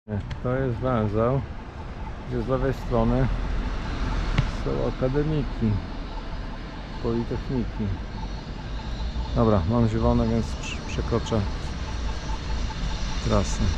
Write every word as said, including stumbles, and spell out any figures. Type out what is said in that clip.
To jest węzeł, gdzie z lewej strony są akademiki, politechniki. Dobra, mam zielone, więc przekroczę trasę.